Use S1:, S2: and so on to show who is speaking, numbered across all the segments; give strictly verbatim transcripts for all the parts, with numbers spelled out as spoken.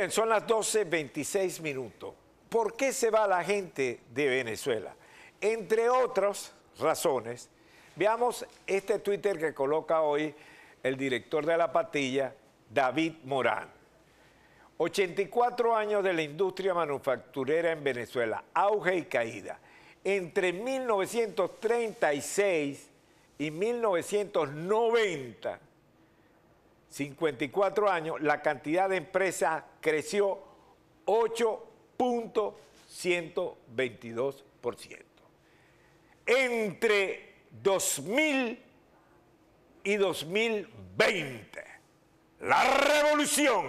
S1: bien, son las doce veintiséis minutos. ¿Por qué se va la gente de Venezuela? Entre otras razones, veamos este Twitter que coloca hoy el director de la Patilla, David Morán. ochenta y cuatro años de la industria manufacturera en Venezuela, auge y caída. Entre mil novecientos treinta y seis y mil novecientos noventa, cincuenta y cuatro años, la cantidad de empresas creció ocho punto ciento veintidós por ciento. Entre dos mil y dos mil veinte, la revolución,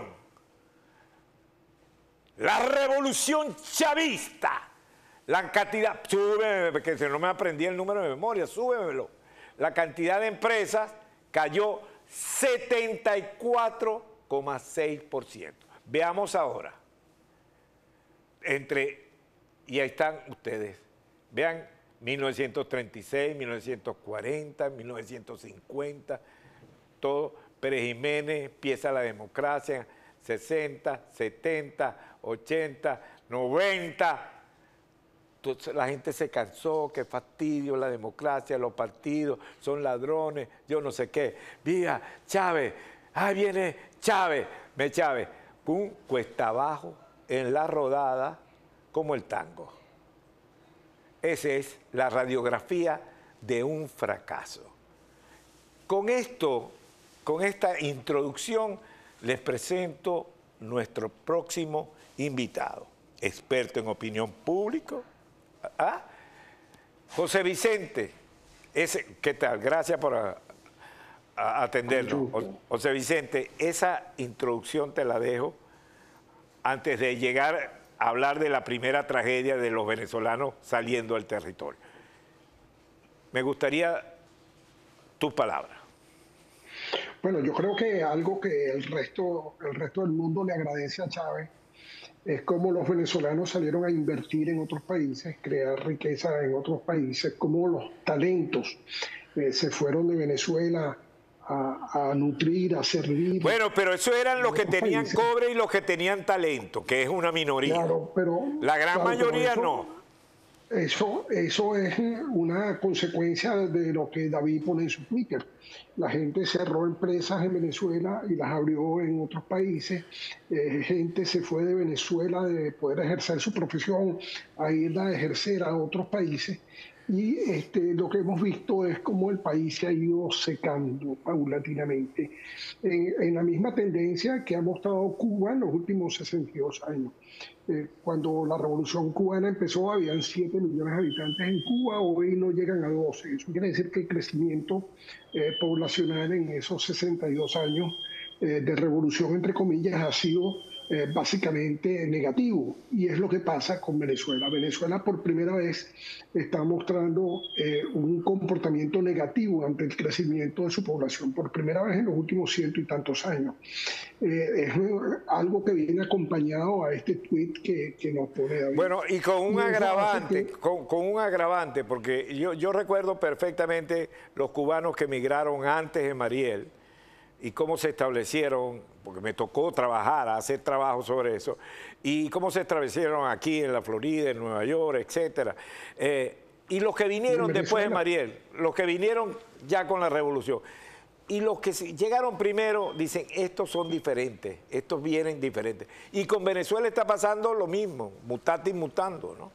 S1: la revolución chavista, la cantidad, súbeme, porque si no me aprendí el número de memoria, súbemelo, la cantidad de empresas cayó setenta y cuatro coma seis por ciento. Veamos ahora, entre, y ahí están ustedes, vean, mil novecientos treinta y seis, mil novecientos cuarenta, mil novecientos cincuenta, todo, Pérez Jiménez, empieza la democracia, sesenta, setenta, ochenta, noventa. Entonces la gente se cansó, qué fastidio la democracia, los partidos, son ladrones, yo no sé qué. Mira, Chávez, ahí viene Chávez, me Chávez, pum, cuesta abajo, en la rodada, como el tango. Esa es la radiografía de un fracaso. Con esto, con esta introducción, les presento nuestro próximo invitado, experto en opinión pública. ¿Ah? José Vicente, ese, ¿qué tal? Gracias por a, a atendernos. José Vicente, esa introducción te la dejo antes de llegar a hablar de la primera tragedia de los venezolanos saliendo del territorio. Me gustaría tus palabras.
S2: Bueno, yo creo que algo que el resto, el resto del mundo le agradece a Chávez es cómo los venezolanos salieron a invertir en otros países, crear riqueza en otros países, cómo los talentos eh, se fueron de Venezuela a, a nutrir, a servir.
S1: Bueno, pero eso eran los que tenían
S2: países.
S1: cobre y los que tenían talento, que es una minoría.
S2: Claro, pero,
S1: La gran
S2: claro,
S1: mayoría
S2: eso,
S1: no.
S2: Eso, eso es una consecuencia de lo que David pone en su Twitter. La gente cerró empresas en Venezuela y las abrió en otros países. Eh, gente se fue de Venezuela de poder ejercer su profesión a ir a ejercer a otros países. Y este, lo que hemos visto es cómo el país se ha ido secando paulatinamente, en, en la misma tendencia que ha mostrado Cuba en los últimos sesenta y dos años. Eh, cuando la revolución cubana empezó, habían siete millones de habitantes en Cuba, hoy no llegan a doce. Eso quiere decir que el crecimiento eh, poblacional en esos sesenta y dos años eh, de revolución, entre comillas, ha sido eh, básicamente negativo. Y es lo que pasa con Venezuela. Venezuela por primera vez está mostrando eh, un comportamiento negativo ante el crecimiento de su población, por primera vez en los últimos ciento y tantos años. Eh, es algo que viene acompañado a este tuit que, que nos pone David.
S1: Bueno, y con un
S2: y
S1: agravante,
S2: que...
S1: con, con un agravante, porque yo, yo recuerdo perfectamente los cubanos que emigraron antes de Mariel y cómo se establecieron, porque me tocó trabajar, hacer trabajo sobre eso, y cómo se establecieron aquí en la Florida, en Nueva York, etcétera. Eh, y los que vinieron después de Mariel, los que vinieron ya con la revolución. Y los que llegaron primero dicen, estos son diferentes, estos vienen diferentes. Y con Venezuela está pasando lo mismo, mutatis mutando, ¿no?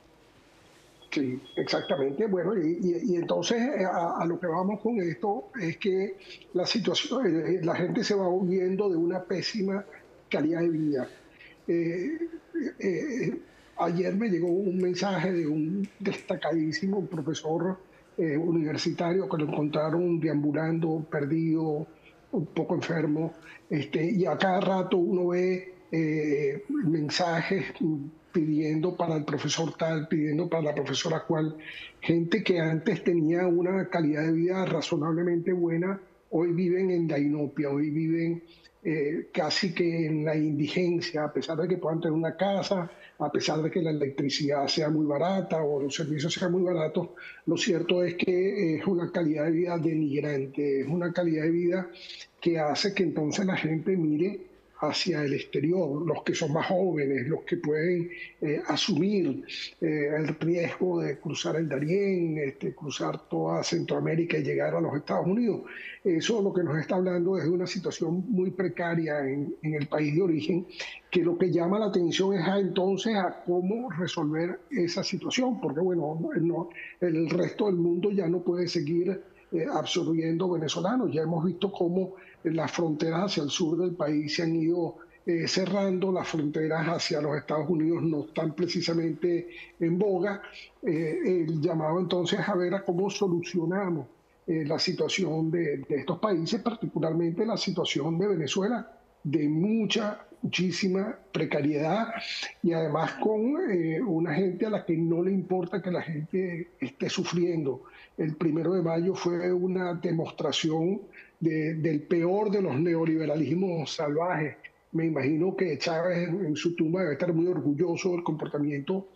S2: Sí, exactamente. Bueno, y, y, y entonces a, a lo que vamos con esto es que la situación, la gente se va huyendo de una pésima calidad de vida. Eh, eh, ayer me llegó un mensaje de un destacadísimo profesor Eh, universitario que lo encontraron deambulando, perdido, un poco enfermo, este, y a cada rato uno ve eh, mensajes pidiendo para el profesor tal, pidiendo para la profesora cual, gente que antes tenía una calidad de vida razonablemente buena, hoy viven en la inopia, hoy viven eh, casi que en la indigencia, a pesar de que puedan tener una casa, a pesar de que la electricidad sea muy barata o los servicios sean muy baratos. Lo cierto es que es una calidad de vida denigrante, es una calidad de vida que hace que entonces la gente mire hacia el exterior, los que son más jóvenes, los que pueden eh, asumir eh, el riesgo de cruzar el Darién, este, cruzar toda Centroamérica y llegar a los Estados Unidos. Eso lo que nos está hablando es de una situación muy precaria en, en el país de origen, que lo que llama la atención es a, entonces a cómo resolver esa situación, porque bueno, no, el resto del mundo ya no puede seguir eh, absorbiendo venezolanos. Ya hemos visto cómo las fronteras hacia el sur del país se han ido eh, cerrando, las fronteras hacia los Estados Unidos no están precisamente en boga. Eh, el llamado entonces a ver a cómo solucionamos eh, la situación de, de estos países, particularmente la situación de Venezuela, de mucha, muchísima precariedad y además con eh, una gente a la que no le importa que la gente esté sufriendo. El primero de mayo fue una demostración de, del peor de los neoliberalismos salvajes. Me imagino que Chávez en, en su tumba debe estar muy orgulloso del comportamiento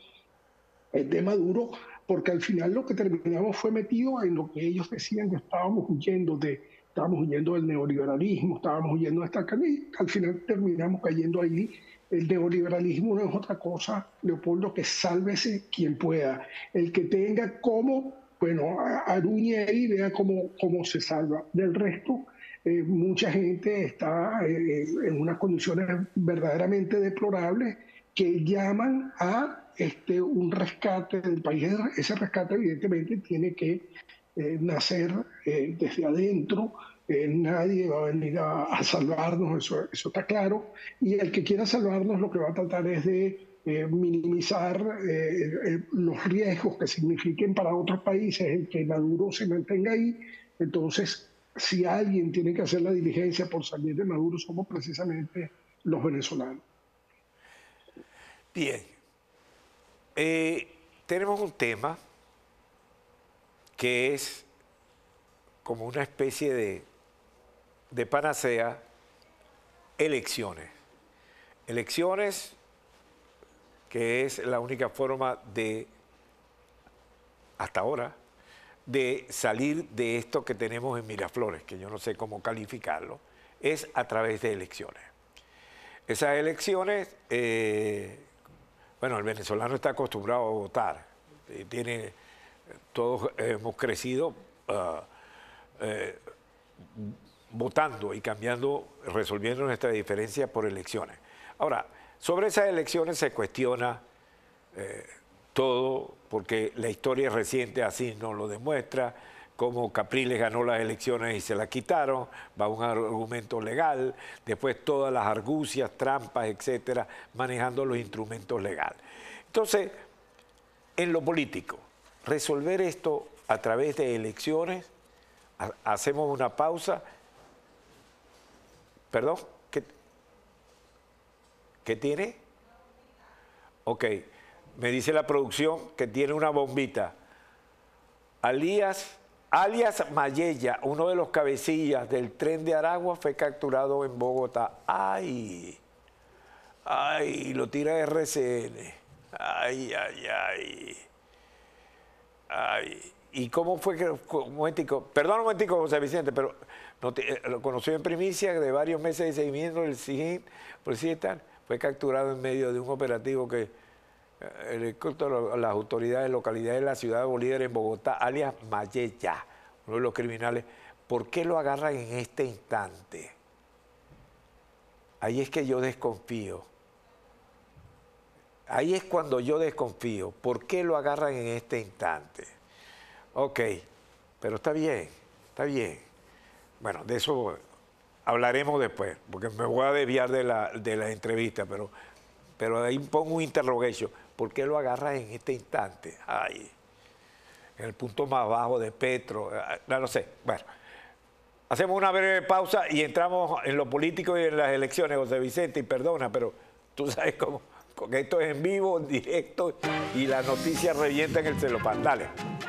S2: de Maduro, porque al final lo que terminamos fue metido en lo que ellos decían que estábamos huyendo de, estábamos huyendo del neoliberalismo, estábamos huyendo de esta y al final terminamos cayendo ahí. El neoliberalismo no es otra cosa, Leopoldo, que sálvese quien pueda. El que tenga cómo, bueno, aruñe ahí y vea cómo, cómo se salva. Del resto, eh, mucha gente está eh, en unas condiciones verdaderamente deplorables que llaman a este, un rescate del país. Ese rescate evidentemente tiene que eh, nacer eh, desde adentro. Eh, nadie va a venir a, a salvarnos, eso, eso está claro. Y el que quiera salvarnos lo que va a tratar es de eh, minimizar eh, eh, los riesgos que signifiquen para otros países el que Maduro se mantenga ahí. Entonces, si alguien tiene que hacer la diligencia por salir de Maduro, somos precisamente los venezolanos.
S1: Bien, eh, tenemos un tema que es como una especie de, de panacea, elecciones. Elecciones que es la única forma de, hasta ahora, de salir de esto que tenemos en Miraflores, que yo no sé cómo calificarlo, es a través de elecciones. Esas elecciones... Eh, Bueno, el venezolano está acostumbrado a votar. Tiene, todos hemos crecido uh, eh, votando y cambiando, resolviendo nuestras diferencias por elecciones. Ahora, sobre esas elecciones se cuestiona eh, todo, porque la historia reciente así nos lo demuestra, como Capriles ganó las elecciones y se las quitaron, va un argumento legal, después todas las argucias, trampas, etcétera, manejando los instrumentos legales. Entonces, en lo político, resolver esto a través de elecciones, ha, hacemos una pausa. ¿Perdón? ¿Qué, ¿Qué tiene? Ok, me dice la producción que tiene una bombita. Alias... Alias Mayella, uno de los cabecillas del tren de Aragua, fue capturado en Bogotá. ¡Ay! ¡Ay! Lo tira R C N. ¡Ay, ay, ay! ¡Ay! ¿Y cómo fue que... Un momentico, perdón un momentico, José Vicente, pero no te, lo conoció en primicia de varios meses de seguimiento del S I G I N, policía y tal, fue capturado en medio de un operativo que... el helicóptero, las autoridades de localidades de la ciudad de Bolívar en Bogotá, alias Mayella, uno de los criminales. ¿Por qué lo agarran en este instante? Ahí es que yo desconfío. Ahí es cuando yo desconfío. ¿Por qué lo agarran en este instante? Ok, pero está bien, está bien. Bueno, de eso hablaremos después, porque me voy a desviar de la, de la entrevista, pero, pero ahí pongo un interrogation. ¿Por qué lo agarras en este instante? Ay, en el punto más bajo de Petro, no lo sé. Bueno, hacemos una breve pausa y entramos en lo político y en las elecciones, José Vicente, y perdona, pero tú sabes cómo, porque esto es en vivo, en directo, y las noticias revientan el celofán. Dale.